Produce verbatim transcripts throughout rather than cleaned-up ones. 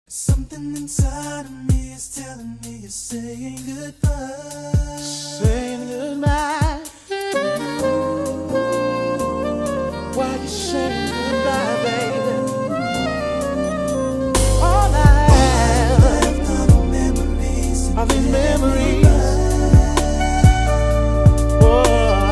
Something inside of me is telling me you're saying goodbye. Saying goodbye. Why you saying goodbye, baby? All I have are the memories, are these memories. Boy,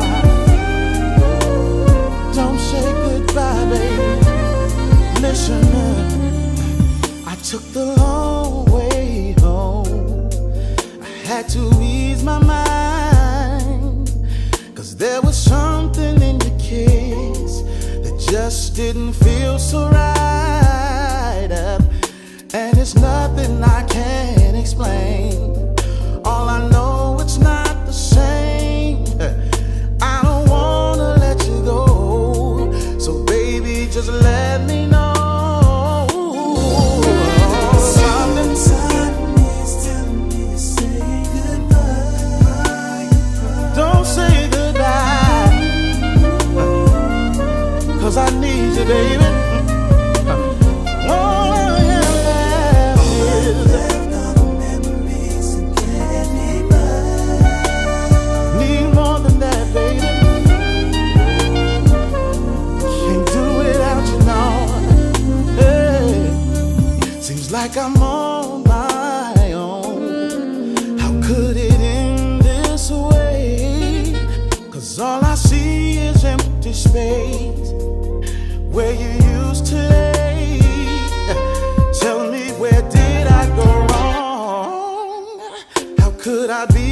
don't say goodbye, baby. Listen. I took the long way home. I had to ease my mind, 'cause there was something in your kiss that just didn't feel so right up. And it's nothing I can explain. All I know, it's not the same. I don't wanna let you go, so baby, just let me know. I need you, baby. All I have left is all the memories that can't be mine. Need more than that, baby. Can't do without you now. Hey, seems like I'm on my own. How could it end this way? 'Cause all I see is empty space where you used to lay. Tell me, where did I go wrong? How could I be